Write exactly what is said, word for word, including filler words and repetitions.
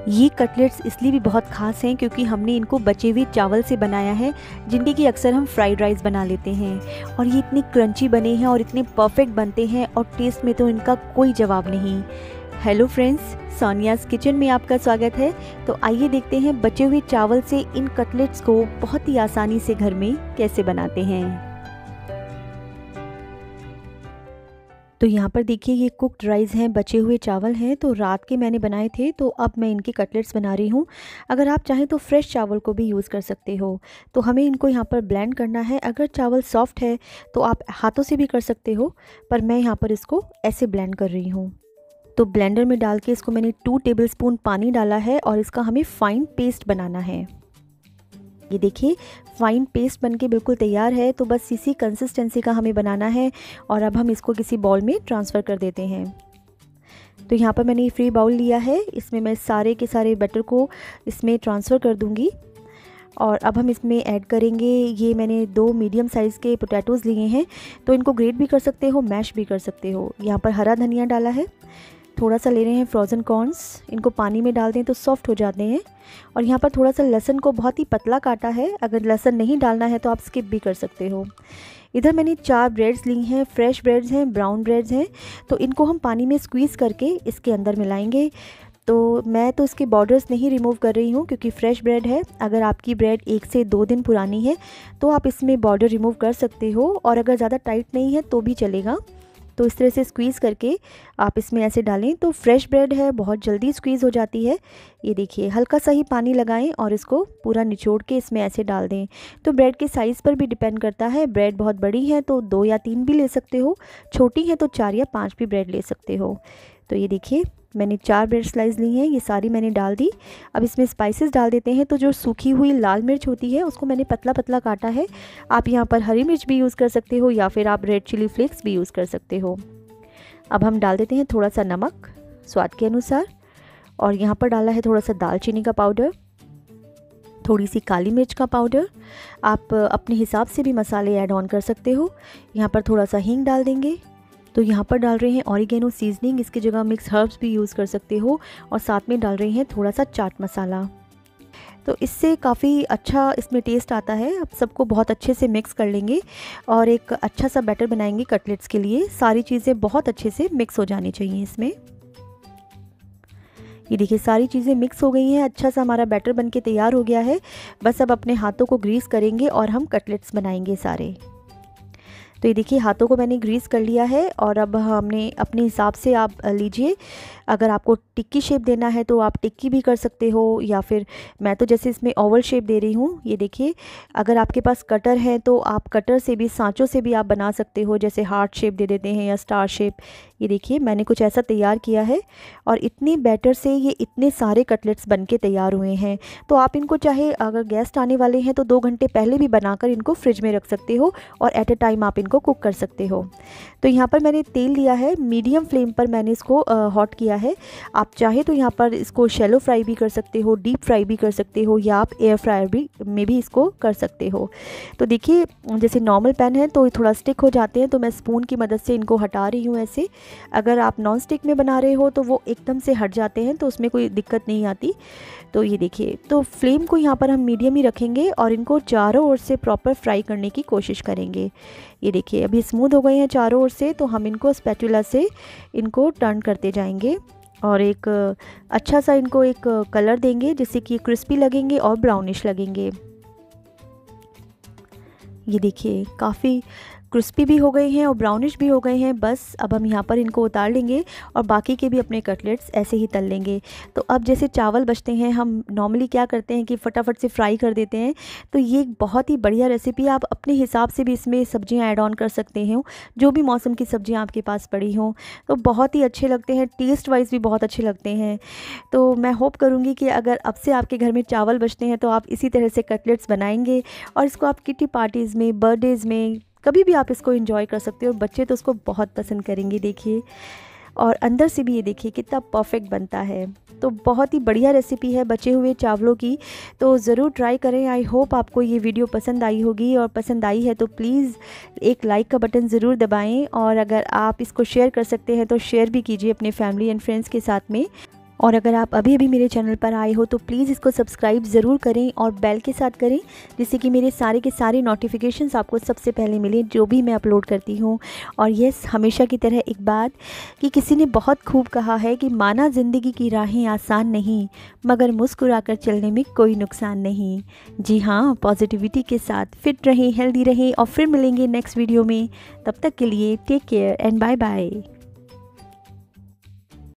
ये कटलेट्स इसलिए भी बहुत ख़ास हैं क्योंकि हमने इनको बचे हुए चावल से बनाया है, जिनके कि अक्सर हम फ्राइड राइस बना लेते हैं। और ये इतने क्रंची बने हैं और इतने परफेक्ट बनते हैं और टेस्ट में तो इनका कोई जवाब नहीं। हेलो फ्रेंड्स, सोनियाज़ किचन में आपका स्वागत है। तो आइए देखते हैं बचे हुए चावल से इन कटलेट्स को बहुत ही आसानी से घर में कैसे बनाते हैं। तो यहाँ पर देखिए, ये कुक्ड राइस हैं, बचे हुए चावल हैं। तो रात के मैंने बनाए थे, तो अब मैं इनके कटलेट्स बना रही हूँ। अगर आप चाहें तो फ्रेश चावल को भी यूज़ कर सकते हो। तो हमें इनको यहाँ पर ब्लेंड करना है। अगर चावल सॉफ्ट है तो आप हाथों से भी कर सकते हो, पर मैं यहाँ पर इसको ऐसे ब्लेंड कर रही हूँ। तो ब्लेंडर में डाल के इसको मैंने टू टेबलस्पून पानी डाला है और इसका हमें फ़ाइन पेस्ट बनाना है। ये देखिए, फ़ाइन पेस्ट बनके बिल्कुल तैयार है। तो बस इसी कंसिस्टेंसी का हमें बनाना है और अब हम इसको किसी बाउल में ट्रांसफ़र कर देते हैं। तो यहाँ पर मैंने फ्री बाउल लिया है, इसमें मैं सारे के सारे बैटर को इसमें ट्रांसफ़र कर दूँगी। और अब हम इसमें ऐड करेंगे, ये मैंने दो मीडियम साइज़ के पोटैटोज़ लिए हैं। तो इनको ग्रेट भी कर सकते हो, मैश भी कर सकते हो। यहाँ पर हरा धनिया डाला है, थोड़ा सा ले रहे हैं फ्रोज़न कॉर्न्स, इनको पानी में डाल दें तो सॉफ्ट हो जाते हैं। और यहाँ पर थोड़ा सा लहसुन को बहुत ही पतला काटा है, अगर लहसुन नहीं डालना है तो आप स्किप भी कर सकते हो। इधर मैंने चार ब्रेड्स ली हैं, फ्रेश ब्रेड्स हैं, ब्राउन ब्रेड्स हैं। तो इनको हम पानी में स्क्वीज़ करके इसके अंदर मिलाएंगे। तो मैं तो इसके बॉर्डर्स नहीं रिमूव कर रही हूँ क्योंकि फ़्रेश ब्रेड है। अगर आपकी ब्रेड एक से दो दिन पुरानी है तो आप इसमें बॉर्डर रिमूव कर सकते हो, और अगर ज़्यादा टाइट नहीं है तो भी चलेगा। तो इस तरह से स्क्वीज़ करके आप इसमें ऐसे डालें तो फ्रेश ब्रेड है, बहुत जल्दी स्क्वीज़ हो जाती है। ये देखिए, हल्का सा ही पानी लगाएं और इसको पूरा निचोड़ के इसमें ऐसे डाल दें। तो ब्रेड के साइज़ पर भी डिपेंड करता है। ब्रेड बहुत बड़ी है तो दो या तीन भी ले सकते हो, छोटी है तो चार या पाँच भी ब्रेड ले सकते हो। तो ये देखिए, मैंने चार ब्रेड स्लाइस ली हैं, ये सारी मैंने डाल दी। अब इसमें स्पाइसेस डाल देते हैं। तो जो सूखी हुई लाल मिर्च होती है उसको मैंने पतला पतला काटा है। आप यहाँ पर हरी मिर्च भी यूज़ कर सकते हो या फिर आप रेड चिली फ्लेक्स भी यूज़ कर सकते हो। अब हम डाल देते हैं थोड़ा सा नमक स्वाद के अनुसार, और यहाँ पर डाला है थोड़ा सा दालचीनी का पाउडर, थोड़ी सी काली मिर्च का पाउडर। आप अपने हिसाब से भी मसाले ऐड ऑन कर सकते हो। यहाँ पर थोड़ा सा हींग डाल देंगे। तो यहाँ पर डाल रहे हैं ऑरिगेनो सीजनिंग, इसकी जगह मिक्स हर्ब्स भी यूज़ कर सकते हो। और साथ में डाल रहे हैं थोड़ा सा चाट मसाला। तो इससे काफ़ी अच्छा इसमें टेस्ट आता है। अब सबको बहुत अच्छे से मिक्स कर लेंगे और एक अच्छा सा बैटर बनाएंगे कटलेट्स के लिए। सारी चीज़ें बहुत अच्छे से मिक्स हो जानी चाहिए इसमें। ये देखिए, सारी चीज़ें मिक्स हो गई हैं, अच्छा सा हमारा बैटर बनके तैयार हो गया है। बस अब अपने हाथों को ग्रीस करेंगे और हम कटलेट्स बनाएंगे सारे। तो ये देखिए, हाथों को मैंने ग्रीस कर लिया है और अब हमने अपने हिसाब से आप लीजिए। अगर आपको टिक्की शेप देना है तो आप टिक्की भी कर सकते हो, या फिर मैं तो जैसे इसमें ओवल शेप दे रही हूँ। ये देखिए, अगर आपके पास कटर है तो आप कटर से भी, सांचों से भी आप बना सकते हो, जैसे हार्ट शेप दे देते हैं या स्टार शेप। ये देखिए, मैंने कुछ ऐसा तैयार किया है और इतनी बैटर से ये इतने सारे कटलेट्स बन के तैयार हुए हैं। तो आप इनको चाहे, अगर गेस्ट आने वाले हैं तो दो घंटे पहले भी बनाकर इनको फ्रिज में रख सकते हो और एट अ टाइम आप इनको कुक कर सकते हो। तो यहाँ पर मैंने तेल लिया है, मीडियम फ्लेम पर मैंने इसको हॉट किया है। आप चाहे तो यहाँ पर इसको शैलो फ्राई भी कर सकते हो, डीप फ्राई भी कर सकते हो, या आप एयर फ्रायर भी में भी इसको कर सकते हो। तो देखिए, जैसे नॉर्मल पैन है तो थोड़ा स्टिक हो जाते हैं, तो मैं स्पून की मदद से इनको हटा रही हूँ ऐसे। अगर आप नॉन स्टिक में बना रहे हो तो वो एकदम से हट जाते हैं, तो उसमें कोई दिक्कत नहीं आती। तो ये देखिए, तो फ्लेम को यहाँ पर हम मीडियम ही रखेंगे और इनको चारों ओर से प्रॉपर फ्राई करने की कोशिश करेंगे। ये देखिए, अभी स्मूथ हो गए हैं चारों ओर से, तो हम इनको स्पैटुला से इनको टर्न करते जाएंगे और एक अच्छा सा इनको एक कलर देंगे जिससे कि क्रिस्पी लगेंगे और ब्राउनिश लगेंगे। ये देखिए, काफ़ी क्रिस्पी भी हो गए हैं और ब्राउनिश भी हो गए हैं। बस अब हम यहाँ पर इनको उतार लेंगे और बाकी के भी अपने कटलेट्स ऐसे ही तल लेंगे। तो अब जैसे चावल बचते हैं, हम नॉर्मली क्या करते हैं कि फटाफट से फ्राई कर देते हैं। तो ये एक बहुत ही बढ़िया रेसिपी, आप अपने हिसाब से भी इसमें सब्जियां ऐड ऑन कर सकते हो, जो भी मौसम की सब्जियां आपके पास पड़ी हों। तो बहुत ही अच्छे लगते हैं, टेस्ट वाइज भी बहुत अच्छे लगते हैं। तो मैं होप करूँगी कि अगर अब से आपके घर में चावल बचते हैं तो आप इसी तरह से कटलेट्स बनाएंगे और इसको आप किटी पार्टीज़ में, बर्थडेज़ में, कभी भी आप इसको एंजॉय कर सकते हो। और बच्चे तो उसको बहुत पसंद करेंगे। देखिए, और अंदर से भी ये देखिए कितना परफेक्ट बनता है। तो बहुत ही बढ़िया रेसिपी है बचे हुए चावलों की, तो ज़रूर ट्राई करें। आई होप आपको ये वीडियो पसंद आई होगी, और पसंद आई है तो प्लीज़ एक लाइक का बटन ज़रूर दबाएं, और अगर आप इसको शेयर कर सकते हैं तो शेयर भी कीजिए अपने फैमिली एंड फ्रेंड्स के साथ में। और अगर आप अभी अभी मेरे चैनल पर आए हो तो प्लीज़ इसको सब्सक्राइब ज़रूर करें और बेल के साथ करें, जिससे कि मेरे सारे के सारे नोटिफिकेशंस आपको सबसे पहले मिलें जो भी मैं अपलोड करती हूँ। और यस, हमेशा की तरह एक बात कि किसी ने बहुत खूब कहा है कि माना ज़िंदगी की राहें आसान नहीं, मगर मुस्कुरा कर चलने में कोई नुकसान नहीं। जी हाँ, पॉजिटिविटी के साथ फिट रहें, हेल्दी रहें और फिर मिलेंगे नेक्स्ट वीडियो में। तब तक के लिए take care and bye bye.